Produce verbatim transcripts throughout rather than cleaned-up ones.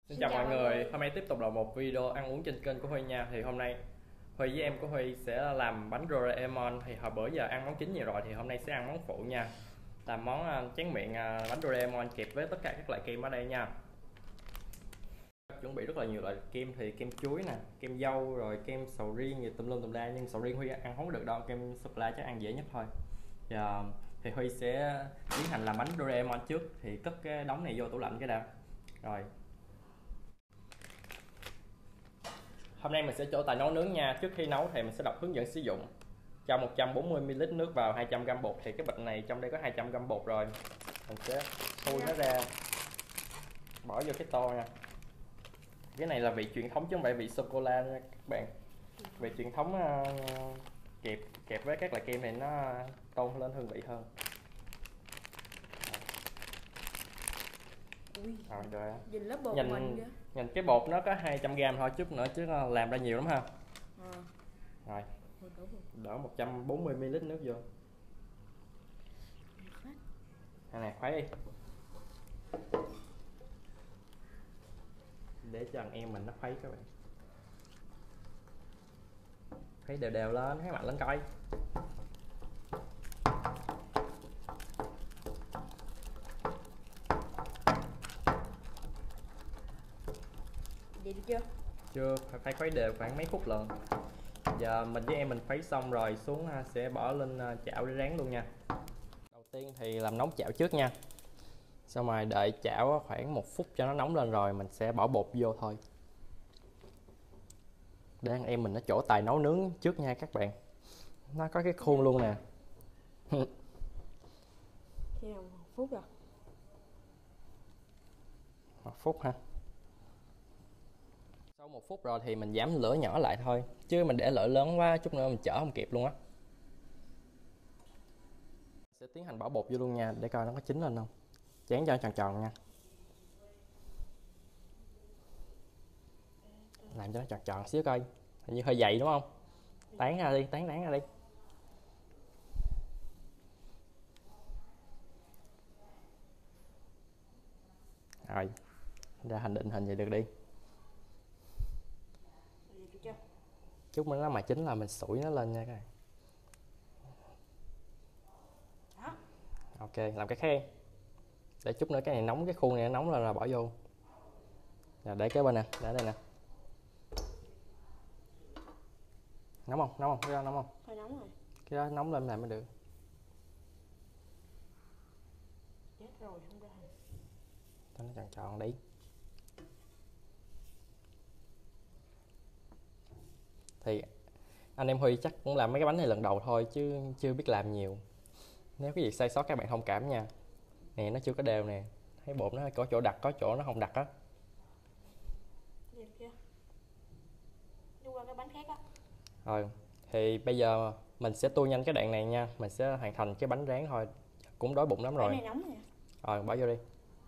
Xin chào mọi người, hôm nay tiếp tục là một video ăn uống trên kênh của Huy nha. Thì hôm nay Huy với em của Huy sẽ làm bánh Doraemon. Thì hồi bữa giờ ăn món chính nhiều rồi thì hôm nay sẽ ăn món phụ nha. Làm món uh, tráng miệng uh, bánh Doraemon kẹp với tất cả các loại kem ở đây nha. Chuẩn bị rất là nhiều loại kem, thì kem chuối nè, kem dâu, rồi kem sầu riêng gì tùm lum tùm la. Nhưng sầu riêng Huy ăn không được đâu, kem sô cô la chắc ăn dễ nhất thôi. Và thì Huy sẽ tiến hành làm bánh Doraemon trước. Thì cất cái đống này vô tủ lạnh cái đã. Rồi hôm nay mình sẽ trổ tài nấu nướng nha. Trước khi nấu thì mình sẽ đọc hướng dẫn sử dụng. Cho một trăm bốn mươi mi li lít nước vào hai trăm gam bột. Thì cái bịch này trong đây có hai trăm gam bột rồi. Mình sẽ khui nó ra, bỏ vô cái tô nha. Cái này là vị truyền thống chứ không phải vị sô cô la nha các bạn. Vị truyền thống uh, kẹp kẹp với các loại kem này nó tôn lên hương vị hơn. Ui, rồi, rồi. Nhìn lớp bột nhìn, mình kìa. Nhìn cái bột nó có hai trăm gam thôi, chút nữa chứ làm ra nhiều lắm ha. À. Rồi đổ một trăm bốn mươi mi li lít nước vô. Này này, khuấy đi để cho thằng em mình nó khuấy các bạn. Khuấy đều đều lên, khuấy mạnh lên coi. Vậy được chưa? Chưa, phải khuấy đều khoảng mấy phút lận. Giờ mình với em mình khuấy xong rồi xuống sẽ bỏ lên chảo để rán luôn nha. Đầu tiên thì làm nóng chảo trước nha. Xong rồi đợi chảo khoảng một phút cho nó nóng lên rồi mình sẽ bỏ bột vô thôi. Để anh em mình nó trổ tài nấu nướng trước nha các bạn. Nó có cái khuôn luôn nè. Khi nào một phút rồi? Một phút ha. Sau một phút rồi thì mình giảm lửa nhỏ lại thôi. Chứ mình để lửa lớn quá chút nữa mình chở không kịp luôn á. Sẽ tiến hành bỏ bột vô luôn nha, để coi nó có chín lên không. Chén cho tròn tròn nha. Làm cho nó tròn tròn xíu coi. Hình như hơi dày đúng không? Tán ra đi, tán tán ra đi. Rồi, ra hình định hình vậy được đi. Chút nữa nó mà chín là mình sủi nó lên nha các bạn. Ok, làm cái khen. Để chút nữa cái này nóng, cái khuôn này nó nóng lên là bỏ vô. Rồi để cái bên nè, để đây nè. Nóng không? Nóng không? Cái đó nóng không? Hơi nóng rồi. Cái đó nóng lên làm mới được. Chết rồi, không ra hình. Cho nó tròn tròn đi. Thì anh em Huy chắc cũng làm mấy cái bánh này lần đầu thôi chứ chưa biết làm nhiều. Nếu cái gì sai sót các bạn thông cảm nha. Nè nó chưa có đều nè. Thấy bột nó có chỗ đặc, có chỗ nó không đặc á. Được chưa? Đi qua cái bánh khác á. Rồi, thì bây giờ mình sẽ tua nhanh cái đoạn này nha. Mình sẽ hoàn thành cái bánh rán thôi. Cũng đói bụng lắm rồi. Bánh này nóng nè. Rồi, bỏ vô đi.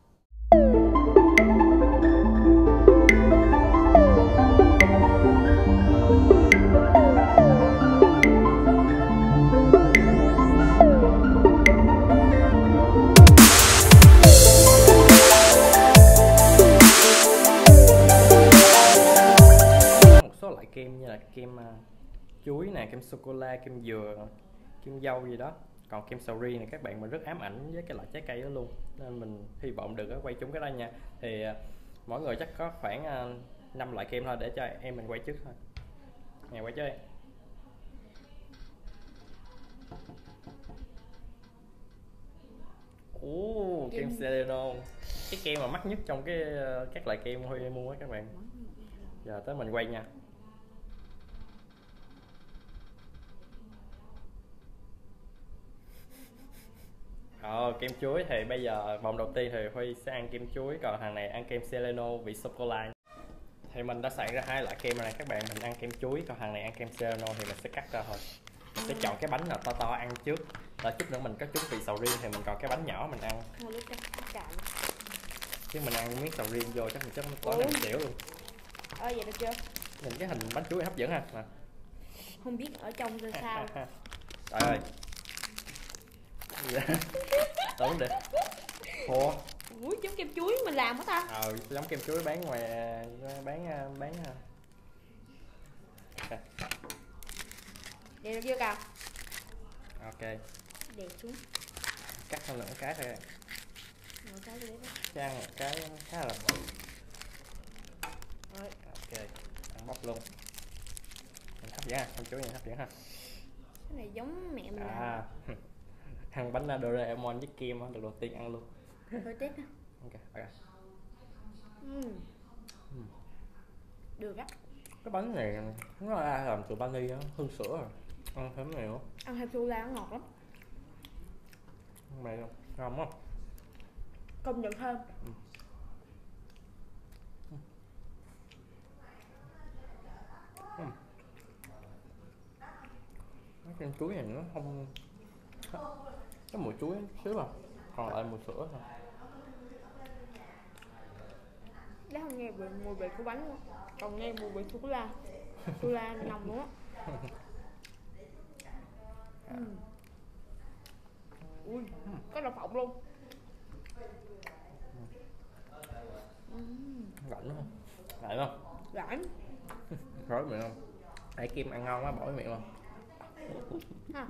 Một số loại kem như là kem uh, chuối nè, kem sô cô la, kem dừa, kem dâu gì đó. Còn kem sầu riêng này các bạn mình rất ám ảnh với cái loại trái cây đó luôn, nên mình hy vọng được quay chúng cái đó nha. Thì uh, mỗi người chắc có khoảng uh, năm loại kem thôi, để cho em mình quay trước thôi. Nè, quay chơi. Ồ, kem Seleno, cái kem mà mắc nhất trong cái uh, các loại kem Huy mua á các bạn. Giờ tới mình quay nha. Ờ, kem chuối thì bây giờ vòng đầu tiên thì Huy sẽ ăn kem chuối, còn thằng này ăn kem Seleno vị sô cô la. Thì mình đã soạn ra hai loại kem này các bạn, mình ăn kem chuối, còn thằng này ăn kem Seleno thì mình sẽ cắt ra thôi. Mình sẽ chọn cái bánh nào to to ăn trước, rồi chút nữa mình có chút vị sầu riêng thì mình còn cái bánh nhỏ mình ăn. Chứ mình ăn miếng sầu riêng vô chắc mình chắc tối nay mình xỉu luôn. Ờ vậy được chưa? Nhìn cái hình bánh chuối hấp dẫn ha. Nè. Không biết ở trong ra sao. Trời ơi. Tưởng được. Ủa, Ủa giống kem chuối mình làm hả ta? Ờ giống kem chuối bán ngoài bán bán okay. Để được chưa cào? Ok. Để xuống. Cắt hơn nữa cái thôi. Một cái đấy. Cái ăn cái khá là bự. Rồi. Ok. Ăn bóc luôn. Mình hấp dẫn ha, kem chuối này hấp dẫn ha. Cái này giống mẹ mình à. làm. Ăn bánh Doraemon với kem á, được đầu tiên ăn luôn. Hơi tết ha. Ok, ok. Uhm. Uhm. Được á. Cái bánh này nó là làm từ vani á, hương sữa rồi. Ăn thơm này nữa. Ăn thêm sô la ngọt lắm. Mày không? Ngon không? Công nhận thơm. Ừ. Ừ. Cái kem chuối này nó không, cái mùi chuối xíu à, còn lại mùi sữa thôi. Đấy không nghe mùi mùi vị của bánh luôn, còn nghe mùi vị sô la, sô la nồng luôn á. Ừ. Ui, có đậu phộng luôn. Lạnh đúng không? Lạnh không? Lạnh. Rối miệng không? Nãy Kim ăn ngon quá, bỏ miệng không? Ha.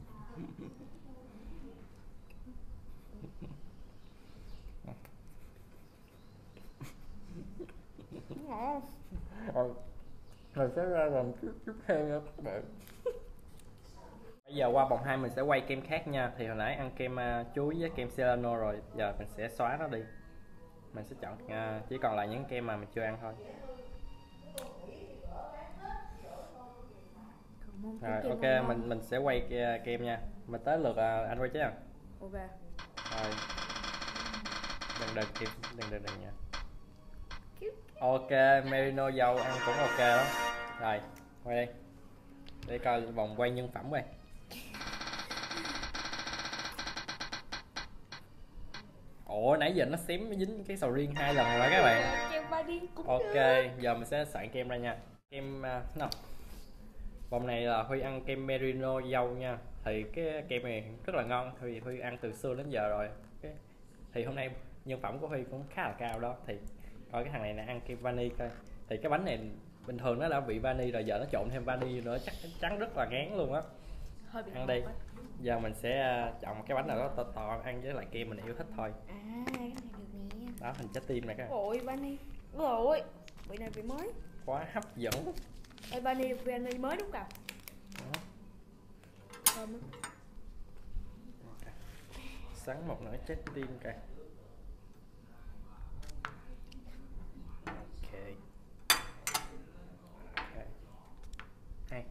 Ngon. Rồi, mình sẽ ra làm tiếp tiếp theo nha các bạn. Bây giờ qua vòng hai mình sẽ quay kem khác nha. Thì hồi nãy ăn kem uh, chuối với kem Celano rồi, giờ mình sẽ xóa nó đi. Mình sẽ chọn uh, chỉ còn lại những kem mà mình chưa ăn thôi. Rồi ok, mình mình sẽ quay kem nha. Mình tới lượt uh, anh quay chứ. Ok. Rồi. Đừng đừng Kim, đừng đừng đừng nha. Ok, Merino dâu ăn cũng ok lắm. Rồi, quay đi. Để coi vòng quay nhân phẩm quay. Ủa nãy giờ nó xém dính cái sầu riêng hai lần rồi các bạn. Kem vani cũng Ok, được. giờ mình sẽ soạn kem ra nha. Kem uh, no. Vòng này là Huy ăn kem Merino dâu nha. Thì cái kem này rất là ngon. Huy Huy ăn từ xưa đến giờ rồi. Okay. Thì hôm nay nhân phẩm của Huy cũng khá là cao đó. Thì coi cái thằng này nè, ăn kem vani coi. Thì cái bánh này bình thường nó đã vị vani rồi, giờ nó trộn thêm vani nữa chắc chắn rất là ngán luôn á. Ăn đi. Giờ mình sẽ chọn một cái bánh nào đó to to ăn với lại kem mình yêu thích thôi. À cái này được nè. Đó, hình trái tim này các bạn. Ôi vani. Rồi. Vị này vị mới. Quá hấp dẫn. Ê vani vani mới đúng không? Thơm á. Sắn một nửa trái tim kìa. Ok. Ok. Hay.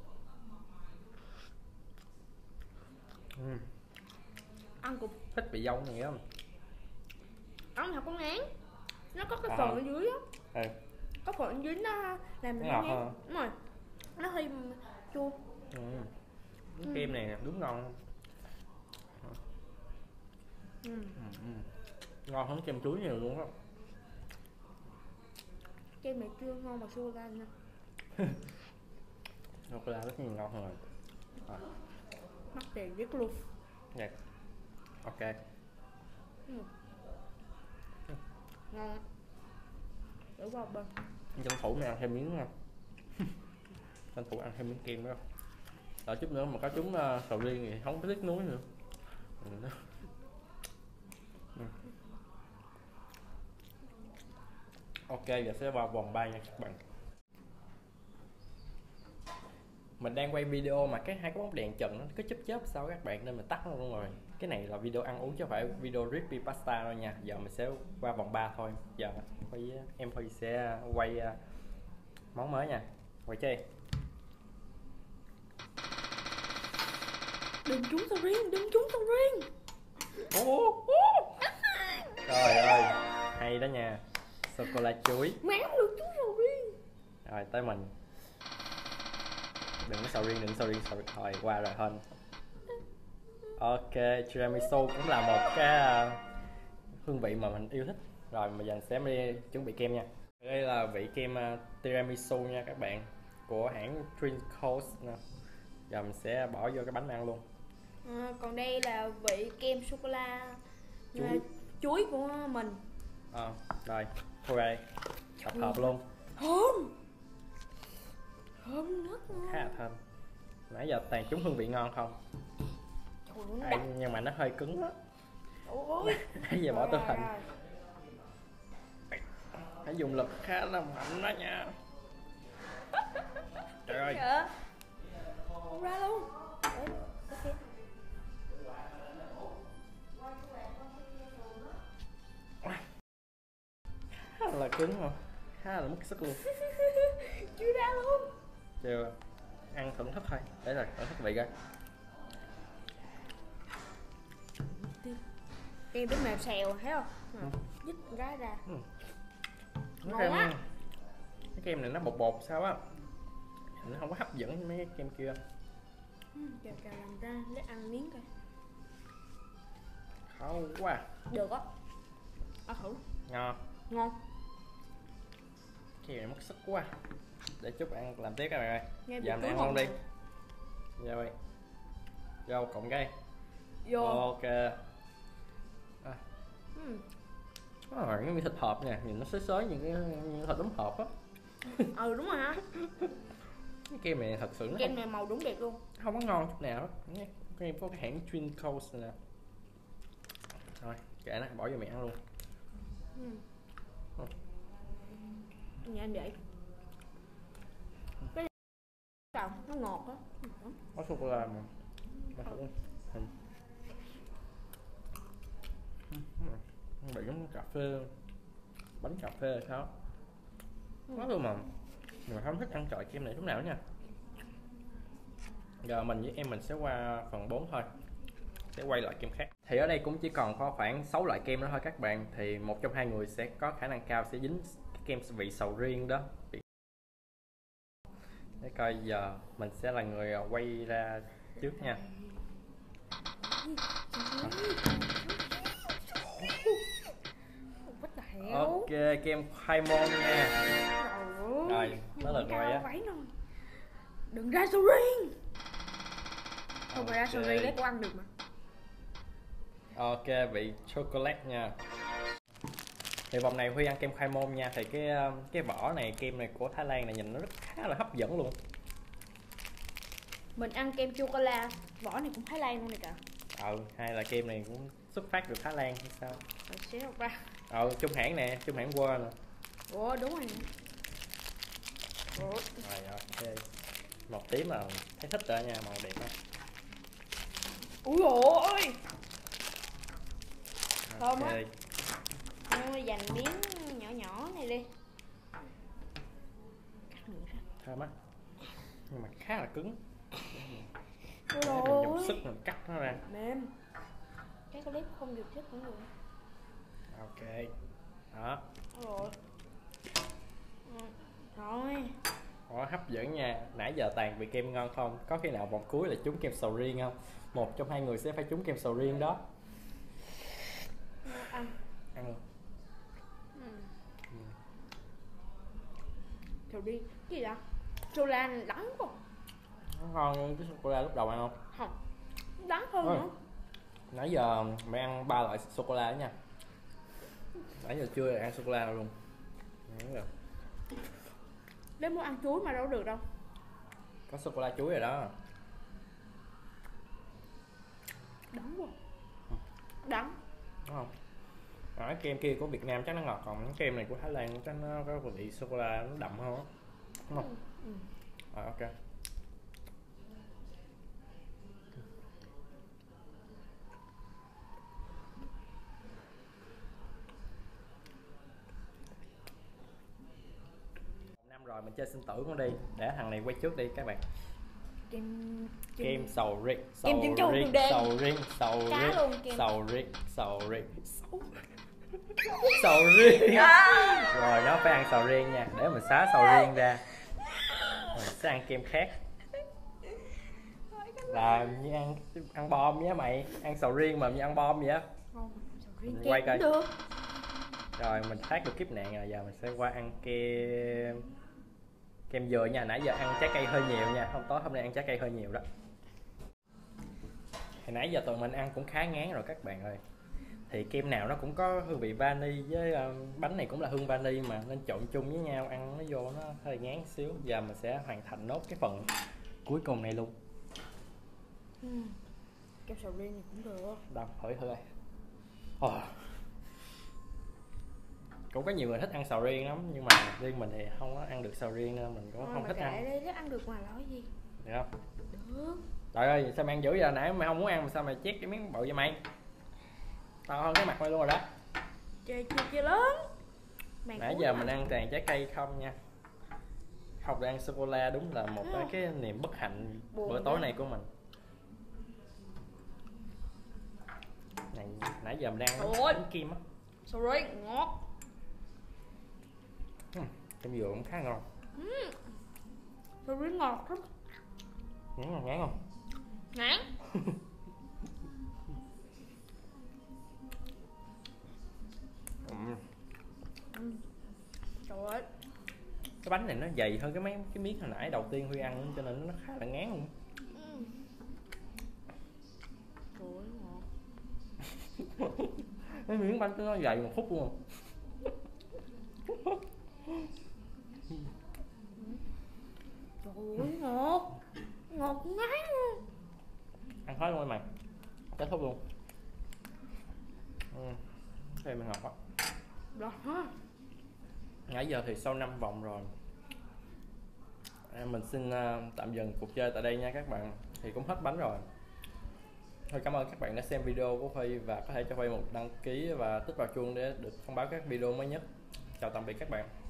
Uhm. Ăn cũng Thích vị dâu này không? ăn thật có ngán. Nó có cái À, phần ở dưới á. Ừ. Có phần ở dưới nó làm mình Ngọt ngán. hơn. Đúng rồi. Nó hơi chua. Ừ. Cái Ừ. kem này đúng ngon. Ừ. Ừ. Ừ. Ngon hơn kem chuối nhiều luôn á. Kem này chưa ngon mà sô la nha. Sô la rất nhiều ngon hơn rồi. À. Mắc tiền biết luôn. Dạ. Ok. Ừ. Ngon. Để vào bên. Tranh thủ mày ăn thêm miếng nha. Tranh thủ ăn thêm miếng kem đó. Đợi chút nữa mà có trúng uh, sầu riêng thì không có tiếc nuối nữa. Ừ. Ừ. Ok, giờ sẽ vào vòng ba nha các bạn. Mình đang quay video mà cái hai cái bóng đèn trần nó cứ chớp chớp sao các bạn, nên mình tắt nó luôn rồi. Cái này là video ăn uống chứ không phải video recipe pasta đâu nha. Giờ mình sẽ qua vòng ba thôi. Giờ Huy, em Huy sẽ quay uh, món mới nha. Quay chơi. Đừng trúng sầu riêng, đừng trúng sầu riêng. Ô, ô. Trời ơi, hay đó nha. Sô cô la chuối. Má được trúng sầu riêng. Rồi tới mình. Đừng có sầu riêng, đừng có sầu riêng, sầu riêng. Thôi qua rồi hơn. Ok, tiramisu cũng là một cái uh, hương vị mà mình yêu thích. Rồi bây giờ mình sẽ đi chuẩn bị kem nha. Đây là vị kem uh, tiramisu nha các bạn, của hãng Trinkos nè. Giờ mình sẽ bỏ vô cái bánh ăn luôn. À, còn đây là vị kem sô cô la Chuối. chuối của mình. Ờ, rồi, ok, tập hợp luôn. Thơm, thơm rất ngon. Khá là thơm. Nãy giờ toàn chúng hương vị ngon không? Trời ơi, nó Ai, đặc. nhưng mà nó hơi cứng á. Ôi, Nãy giờ bỏ rồi, tư rồi, hình. rồi. Phải dùng lực khá là mạnh đó nha. Trời ơi. Kìa. Không ra luôn. Đấy, ok. Khá là cứng không? Khá là mất sức luôn. Chưa ra luôn. Chưa. Ăn thưởng thức thôi. Để rồi, thưởng thức vị coi. Kem cái mềm xèo thấy không? Ừ. Dứt cái ra. Ừ. Ngon Cái kem, quá. cái kem này nó bột bột sao á. Nó không có hấp dẫn như mấy cái kem kia. Ừ, chờ chờ làm ra để ăn miếng coi. Khó quá. Được á. Ăn thử. Ngon. Ngon. Cái này mất sức quá. Để chút ăn làm tiếp các bạn ơi. Nghe Giờ vị mình ăn ngon luôn đi. nè. Rồi. Vô cộng cái. Vô. Ok. À. Ừ. Nó là cái thịt hộp nè, nhìn nó xới xới những cái những thịt đóng hộp á. Ừ đúng rồi ha. Cái kem này thật sự nó Kem không, này màu đúng đẹp luôn. không có ngon chút nào á. Kem có cái hãng Twin Coast này nè. Rồi, kệ nó, bỏ vô miệng ăn luôn. Ừ. Ừ. Nhà anh vậy. Cái này nó ngọt á. Có sô cô la mà. Mà thử. Ừ. Bị giống cà phê, bánh cà phê hay sao? Nó luôn mà mình không thích ăn chọi kem này lúc nào nha. Giờ mình với em mình sẽ qua phần bốn thôi, sẽ quay lại kem khác. Thì ở đây cũng chỉ còn có khoảng sáu loại kem nữa thôi các bạn. Thì một trong hai người sẽ có khả năng cao sẽ dính cái kem vị sầu riêng đó. Để coi giờ mình sẽ là người quay ra trước nha. Ok, kem khoai môn nha. Rồi, nó là rồi á. Đừng ra sầu riêng. Không phải ra sầu riêng đấy, cô ăn được mà. Ok, vị chocolate nha. Thì vòng này Huy ăn kem khoai môn nha. Thì cái cái vỏ này, kem này của Thái Lan này nhìn nó rất khá là hấp dẫn luôn. Mình ăn kem chocolate, vỏ này cũng Thái Lan luôn này cả. Ừ, hay là kem này cũng xuất phát từ Thái Lan hay sao? Rồi xíu ra. Ừ, chung hãng nè, chung hãng qua nè. Ủa đúng rồi nè. Ủa. Rồi ok. Màu tím là thấy thích rồi nha, màu đẹp á. Ui ôi. Thơm á. Okay. Thôi dành miếng nhỏ nhỏ này đi. Cắt miệng ra. Thơm á. Nhưng mà khá là cứng. Ôi Để mình rồi. dùng sức mình cắt nó ra. Mềm. Cái clip không được chết cũng được. Ok. Đó. Rồi. Ừ. Rồi. Đó, hấp dẫn nha. Nãy giờ toàn vị kem ngon không? Có khi nào vòng cuối là trúng kem sầu riêng không? Một trong hai người sẽ phải trúng kem sầu riêng đó. Ăn. Ăn luôn. Ừ. Ừ. Thôi đi. Cái gì vậy? Sô la này đắng quá. Nó ngon như cái sô-cô-la lúc đầu ăn không? Không. Đắng hơn Ôi. nữa. Nãy giờ mày ăn ba loại sô-cô-la đó nha. Nãy giờ chưa ăn sô-cô-la đâu luôn. Đúng rồi. Nếu muốn ăn chuối mà đâu được đâu. Có sô-cô-la chuối rồi đó. Đắng quá. Đắng. Đúng không? Ở cái kem kia của Việt Nam chắc nó ngọt, còn cái kem này của Thái Lan chắc nó có vị sô-cô-la nó đậm hơn á. Đúng không? Ừ. Rồi ok. Năm rồi mình chơi sinh tử con đi, để thằng này quay trước đi các bạn. Kem Kem sầu riêng, kem sầu trứng trâu riêng, đường đen. sầu riêng, sầu Cá riêng, luôn kem. sầu riêng, sầu riêng, sầu riêng. Rồi nó phải ăn sầu riêng nha, để mình xóa sầu riêng ra, mình sẽ ăn kem khác. Làm như ăn ăn bom nhé mày, ăn sầu riêng mà như ăn bom vậy á. Không, sầu riêng Mình kem quay cũng coi. được. Rồi mình thoát được kiếp nạn rồi, giờ mình sẽ qua ăn kem kem dừa nha. Nãy giờ ăn trái cây hơi nhiều nha, hôm tối hôm nay ăn trái cây hơi nhiều đó. Hồi nãy giờ tụi mình ăn cũng khá ngán rồi các bạn ơi. Thì kem nào nó cũng có hương vị vani với uh, bánh này cũng là hương vani mà, nên trộn chung với nhau ăn nó vô nó hơi ngán xíu. Giờ mình sẽ hoàn thành nốt cái phần cuối cùng này luôn. Ừ. Kem sầu riêng này cũng được. Đâu, thử thử đây. Oh. Cũng có nhiều người thích ăn sầu riêng lắm, nhưng mà riêng mình thì không có ăn được sầu riêng nên mình cũng Thôi không mà thích kệ ăn. đi, nó ăn được mà nói gì. Được không? Được. Trời ơi, sao mày ăn dữ giờ, nãy mày không muốn ăn mà sao mày chét cái miếng bự vậy mày? Tao hơn cái mặt mày luôn rồi đó. Chơi chơi chơi lớn. Mày Nãy cố giờ mà. mình ăn toàn trái cây không nha. Không được ăn sô cô la, đúng là một cái, cái niềm bất hạnh Buồn bữa quá. tối này của mình. Này, nãy giờ mình đang Ôi. bánh kim á. Sầu riêng ngọt. Uhm, kem dừa cũng khá ngon. Ừ. Sầu riêng ngọt lắm. Ngán không? Ngán không? Ngán. Uhm. Ừ. Trời ơi. Cái bánh này nó dày hơn cái mấy cái miếng hồi nãy đầu tiên Huy ăn cho nên nó khá là ngán luôn. Ừ. Trời ơi ngọt. Cái miếng bánh nó dày một phút luôn. Trời ơi ngọt. Ngọt ngán luôn. Ăn hết luôn mày, kết thúc luôn. Ừ. Đây mình ngọt quá. Rồi ha. Nãy giờ thì sau năm vòng rồi, mình xin uh, tạm dừng cuộc chơi tại đây nha các bạn. Thì cũng hết bánh rồi. Thôi cảm ơn các bạn đã xem video của Huy, và có thể cho Huy một đăng ký và tích vào chuông để được thông báo các video mới nhất. Chào tạm biệt các bạn.